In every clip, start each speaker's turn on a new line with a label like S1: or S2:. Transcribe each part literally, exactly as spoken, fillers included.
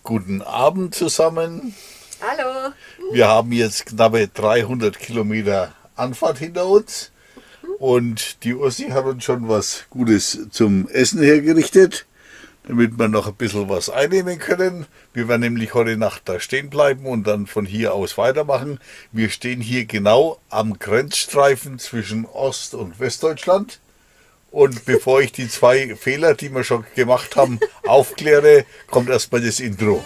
S1: Guten Abend zusammen.
S2: Hallo.
S1: Wir haben jetzt knappe dreihundert Kilometer Anfahrt hinter uns und die Ursi hat uns schon was Gutes zum Essen hergerichtet, damit wir noch ein bisschen was einnehmen können. Wir werden nämlich heute Nacht da stehen bleiben und dann von hier aus weitermachen. Wir stehen hier genau am Grenzstreifen zwischen Ost- und Westdeutschland. Und bevor ich die zwei Fehler, die wir schon gemacht haben, aufkläre, kommt erstmal das Intro.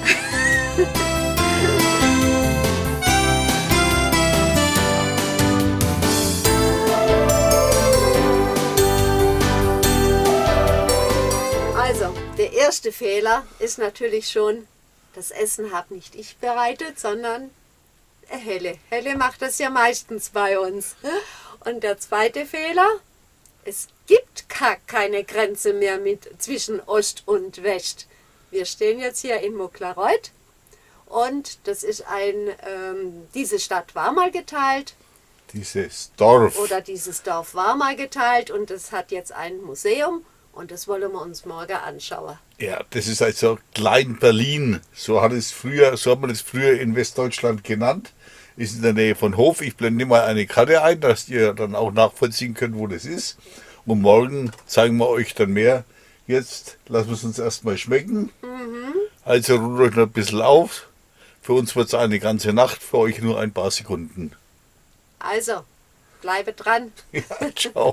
S2: Also, der erste Fehler ist natürlich schon, das Essen habe nicht ich bereitet, sondern Helle. Helle macht das ja meistens bei uns. Und der zweite Fehler, es gibt gar keine Grenze mehr mit zwischen Ost und West. Wir stehen jetzt hier in Moklareuth und das ist ein, ähm, diese Stadt war mal geteilt.
S1: Dieses Dorf.
S2: Oder dieses Dorf war mal geteilt und es hat jetzt ein Museum und das wollen wir uns morgen anschauen.
S1: Ja, das ist also Klein-Berlin. So hat es früher, so hat man es früher in Westdeutschland genannt. Ist in der Nähe von Hof. Ich blende mal eine Karte ein, dass ihr dann auch nachvollziehen könnt, wo das ist. Und morgen zeigen wir euch dann mehr. Jetzt lassen wir es uns erstmal schmecken. Mhm. Also ruht euch noch ein bisschen auf. Für uns wird es eine ganze Nacht, für euch nur ein paar Sekunden.
S2: Also, bleibe dran.
S1: Ja, ciao.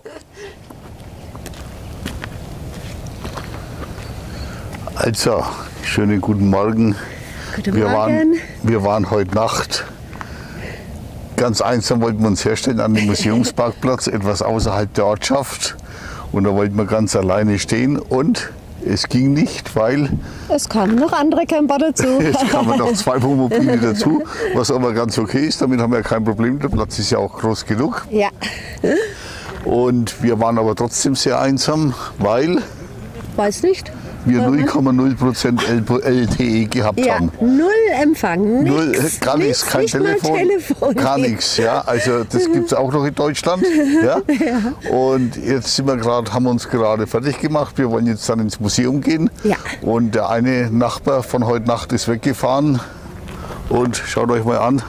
S1: Also, schönen guten Morgen.
S2: Guten
S1: wir
S2: Morgen.
S1: Waren, wir waren heute Nacht, ganz einsam wollten wir uns herstellen an dem Museumsparkplatz, etwas außerhalb der Ortschaft. Und da wollten wir ganz alleine stehen und es ging nicht, weil
S2: Es kamen noch andere Camper dazu.
S1: es kamen noch zwei Wohnmobile dazu, was aber ganz okay ist, damit haben wir kein Problem, der Platz ist ja auch groß genug.
S2: Ja.
S1: Und wir waren aber trotzdem sehr einsam, weil
S2: Weiß nicht.
S1: wir null Komma null Prozent L T E gehabt
S2: Ja,
S1: haben.
S2: null Empfang. Nichts,
S1: Null, gar nichts, kein
S2: nicht mal
S1: Telefon,
S2: Telefon.
S1: gar nichts. Ja, also das gibt es auch noch in Deutschland. Ja?
S2: Ja.
S1: Und jetzt sind wir gerade, haben uns gerade fertig gemacht. Wir wollen jetzt dann ins Museum gehen.
S2: Ja.
S1: Und der eine Nachbar von heute Nacht ist weggefahren. Und schaut euch mal an.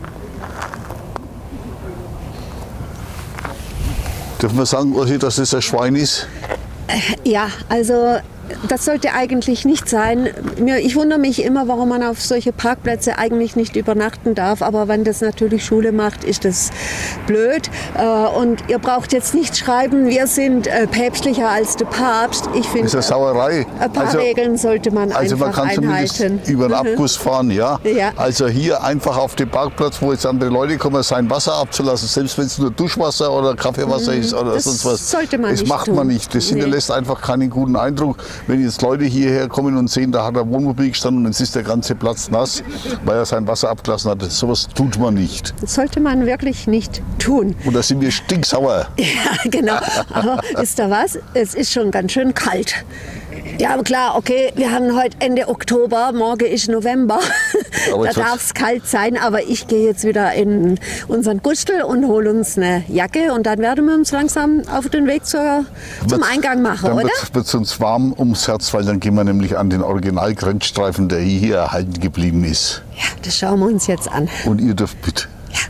S1: Dürfen wir sagen, Ursi, dass das ein Schwein ist?
S2: Ja, also das sollte eigentlich nicht sein. Mir- Ich wundere mich immer, warum man auf solche Parkplätze eigentlich nicht übernachten darf. Aber wenn das natürlich Schule macht, ist das blöd. Äh, Und ihr braucht jetzt nicht schreiben, wir sind äh, päpstlicher als der Papst. Ich
S1: Das
S2: finde,
S1: ist eine Sauerei.
S2: ein paar
S1: Also-
S2: Regeln sollte man
S1: Also man
S2: einfach
S1: kann zumindest
S2: einhalten.
S1: über den Abguss fahren, ja.
S2: Ja.
S1: Also hier einfach auf dem Parkplatz, wo jetzt andere Leute kommen, sein Wasser abzulassen, selbst wenn es nur Duschwasser oder Kaffeewasser ist oder
S2: das
S1: sonst was.
S2: sollte man
S1: das
S2: nicht
S1: macht
S2: tun.
S1: man nicht. Das
S2: Nee.
S1: hinterlässt einfach keinen guten Eindruck. Wenn jetzt Leute hierher kommen und sehen, da hat er Wohnmobil gestanden und jetzt ist der ganze Platz nass, weil er sein Wasser abgelassen hat. Sowas tut man nicht.
S2: Das sollte man wirklich nicht tun.
S1: Und da sind wir stinksauer.
S2: Ja, genau. Aber wisst ihr was? Es ist schon ganz schön kalt. Ja, aber klar, okay, wir haben heute Ende Oktober, morgen ist November.
S1: Aber
S2: Da
S1: jetzt wird's-
S2: darf es kalt sein, aber ich gehe jetzt wieder in unseren Gustel und hole uns eine Jacke und dann werden wir uns langsam auf den Weg zur, zum
S1: Wird's-
S2: Eingang machen,
S1: Dann
S2: oder?
S1: wird es uns warm ums Herz, weil dann gehen wir nämlich an den Originalgrenzstreifen, der hier erhalten geblieben ist.
S2: Ja, das schauen wir uns jetzt an.
S1: Und ihr dürft mit.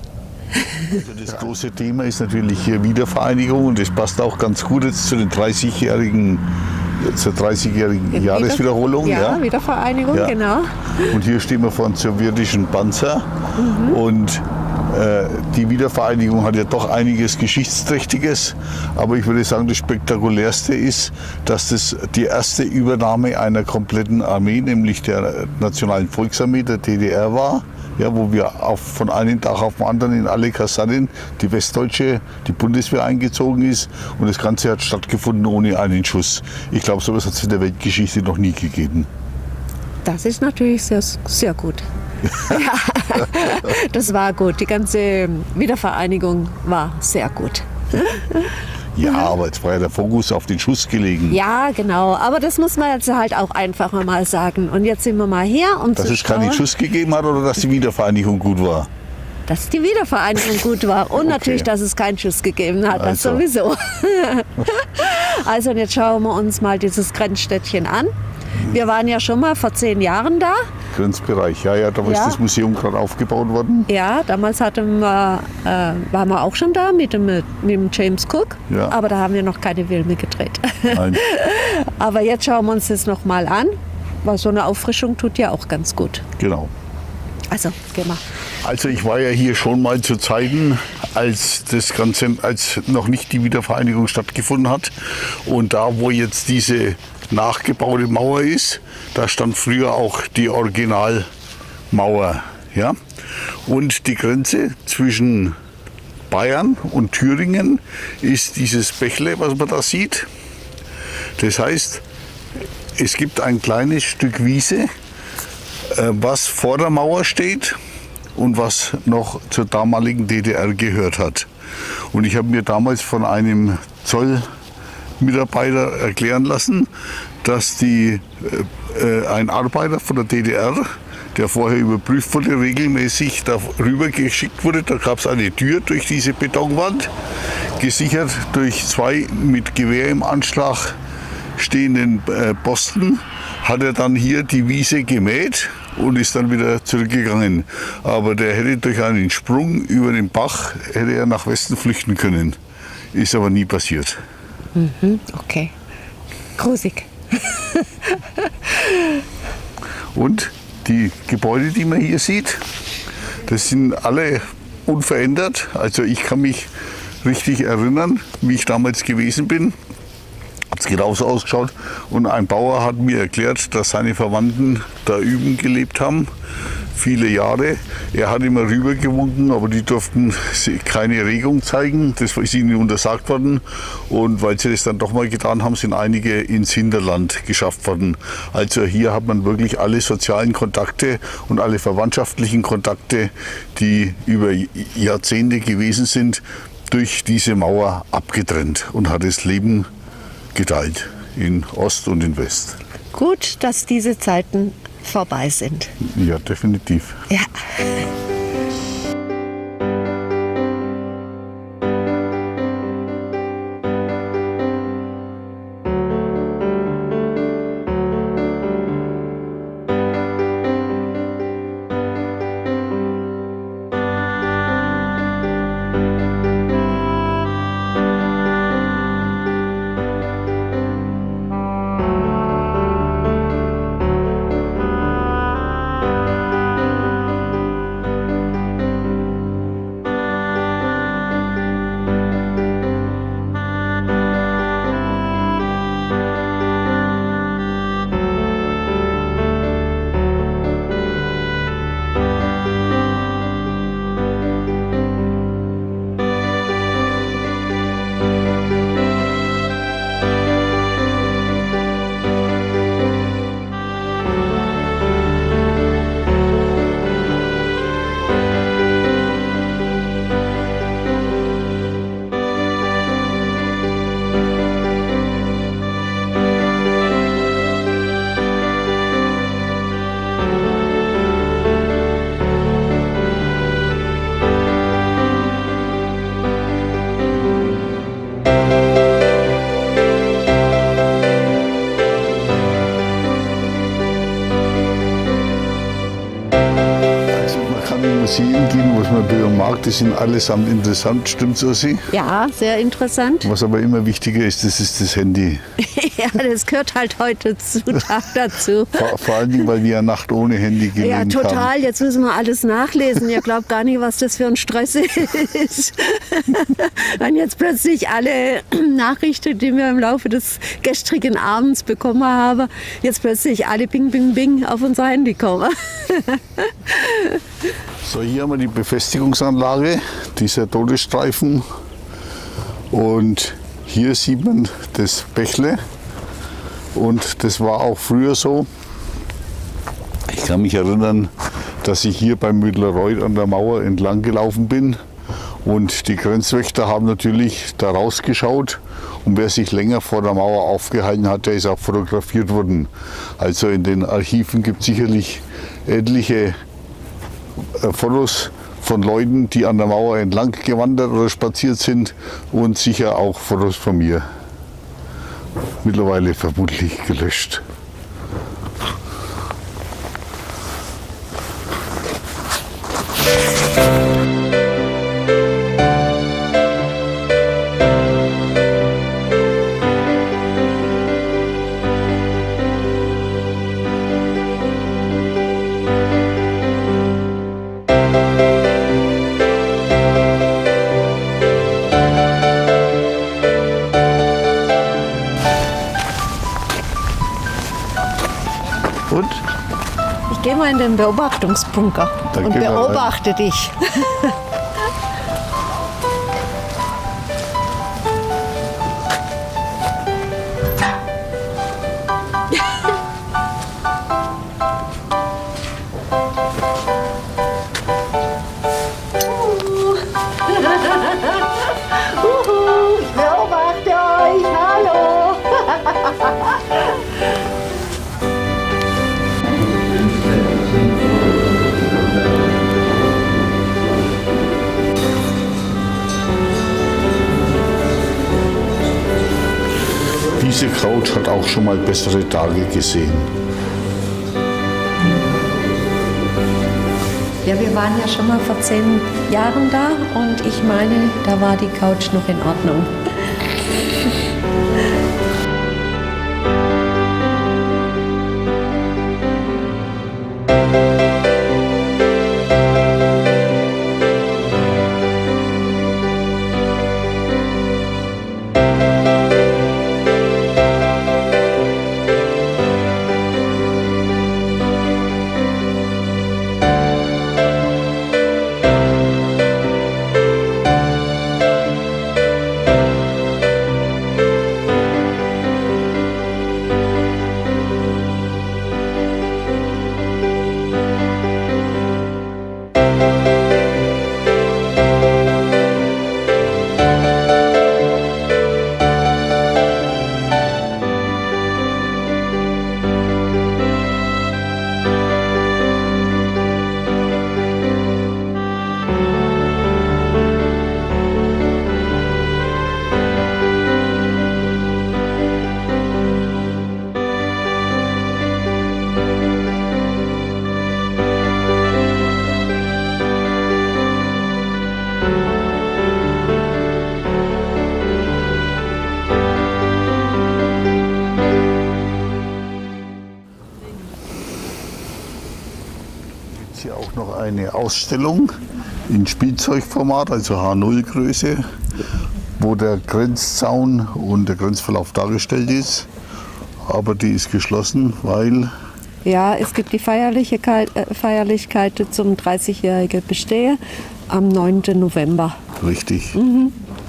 S1: Also das große Thema ist natürlich hier Wiedervereinigung und das passt auch ganz gut jetzt zu den dreißigjährigen, zur dreißigjährigen Jahreswiederholung.
S2: Ja, Wiedervereinigung,
S1: Ja.
S2: genau.
S1: Und hier stehen wir vor einem sowjetischen Panzer und äh, die Wiedervereinigung hat ja doch einiges Geschichtsträchtiges, aber ich würde sagen, das Spektakulärste ist, dass das die erste Übernahme einer kompletten Armee, nämlich der Nationalen Volksarmee der D D R war. Ja, wo wir auf, von einem Tag auf den anderen in alle Kasernen die westdeutsche, die Bundeswehr eingezogen ist und das Ganze hat stattgefunden ohne einen Schuss. Ich glaube, sowas hat es in der Weltgeschichte noch nie gegeben.
S2: Das ist natürlich sehr, sehr gut. Ja, das war gut. Die ganze Wiedervereinigung war sehr gut.
S1: Ja, aber jetzt war ja der Fokus auf den Schuss gelegen.
S2: Ja, genau. Aber das muss man jetzt halt auch einfach mal sagen. Und jetzt sind wir mal hier, um
S1: Dass
S2: zu
S1: es keinen
S2: schauen,
S1: Schuss gegeben hat oder dass die Wiedervereinigung gut war?
S2: dass die Wiedervereinigung gut war. Und
S1: Okay.
S2: natürlich, dass es keinen Schuss gegeben hat. Das
S1: Also.
S2: sowieso. Also und jetzt schauen wir uns mal dieses Grenzstädtchen an. Wir waren ja schon mal vor zehn Jahren da.
S1: Grenzbereich, ja, ja, da ist
S2: Ja.
S1: das Museum gerade aufgebaut worden.
S2: Ja, damals hatten wir, äh, waren wir auch schon da mit dem, mit dem James Cook.
S1: Ja.
S2: Aber da haben wir noch keine Filme gedreht.
S1: Nein.
S2: Aber jetzt schauen wir uns das noch mal an, weil so eine Auffrischung tut ja auch ganz gut.
S1: Genau.
S2: Also, geh mal.
S1: Also ich war ja hier schon mal zu Zeiten, als das Ganze, als noch nicht die Wiedervereinigung stattgefunden hat. Und da, wo jetzt diese nachgebaute Mauer ist, da stand früher auch die Originalmauer. Ja? Und die Grenze zwischen Bayern und Thüringen ist dieses Bächle, was man da sieht. Das heißt, es gibt ein kleines Stück Wiese, was vor der Mauer steht und was noch zur damaligen D D R gehört hat. Und ich habe mir damals von einem Zollmitarbeiter erklären lassen, dass die, äh, ein Arbeiter von der D D R, der vorher überprüft wurde, regelmäßig darüber geschickt wurde. Da gab es eine Tür durch diese Betonwand, gesichert durch zwei mit Gewehr im Anschlag stehenden äh, Posten, hat er dann hier die Wiese gemäht und ist dann wieder zurückgegangen. Aber der hätte durch einen Sprung über den Bach hätte er nach Westen flüchten können. Ist aber nie passiert.
S2: Mhm, okay. Grusig.
S1: Und die Gebäude, die man hier sieht, das sind alle unverändert. Also ich kann mich richtig erinnern, wie ich damals gewesen bin. Hat es genauso ausgeschaut. Und ein Bauer hat mir erklärt, dass seine Verwandten da üben gelebt haben, viele Jahre. Er hat immer rübergewunken, aber die durften keine Regung zeigen. Das ist ihnen untersagt worden. Und weil sie das dann doch mal getan haben, sind einige ins Hinterland geschafft worden. Also hier hat man wirklich alle sozialen Kontakte und alle verwandtschaftlichen Kontakte, die über Jahrzehnte gewesen sind, durch diese Mauer abgetrennt und hat das Leben geteilt in Ost und in West.
S2: Gut, dass diese Zeiten vorbei sind.
S1: Ja, definitiv.
S2: Ja.
S1: Museen gehen, was man früher mag, die sind allesamt interessant, stimmt's, Ossi?
S2: Ja, sehr interessant.
S1: Was aber immer wichtiger ist, das ist das Handy.
S2: Ja, das gehört halt heute zu, dazu.
S1: Vor, vor allen Dingen, weil wir ja Nacht ohne Handy gelegen haben.
S2: Ja, total. Haben. Jetzt müssen wir alles nachlesen. Ihr glaubt gar nicht, was das für ein Stress ist. Wenn jetzt plötzlich alle Nachrichten, die wir im Laufe des gestrigen Abends bekommen haben, jetzt plötzlich alle Bing, Bing, Bing auf unser Handy kommen.
S1: So, hier haben wir die Befestigungsanlage, dieser Todesstreifen. Und hier sieht man das Bächle. Und das war auch früher so. Ich kann mich erinnern, dass ich hier beim Müdlerreuth an der Mauer entlang gelaufen bin. Und die Grenzwächter haben natürlich da rausgeschaut. Und wer sich länger vor der Mauer aufgehalten hat, der ist auch fotografiert worden. Also in den Archiven gibt es sicherlich etliche Fotos von Leuten, die an der Mauer entlang gewandert oder spaziert sind, und sicher auch Fotos von mir. Mittlerweile vermutlich gelöscht.
S2: Ich gehe mal in den Beobachtungsbunker
S1: Dann
S2: und
S1: geh mal rein.
S2: beobachte dich. Ich beobachte euch. Hallo.
S1: Diese Couch hat auch schon mal bessere Tage gesehen.
S2: Ja, wir waren ja schon mal vor zehn Jahren da und ich meine, da war die Couch noch in Ordnung.
S1: Hier auch noch eine Ausstellung in Spielzeugformat, also H null Größe, wo der Grenzzaun und der Grenzverlauf dargestellt ist. Aber die ist geschlossen, weil
S2: Ja, es gibt die Feierlichkeit, äh, Feierlichkeit zum dreißigjährigen Bestehen am neunten November.
S1: richtig.
S2: Mhm.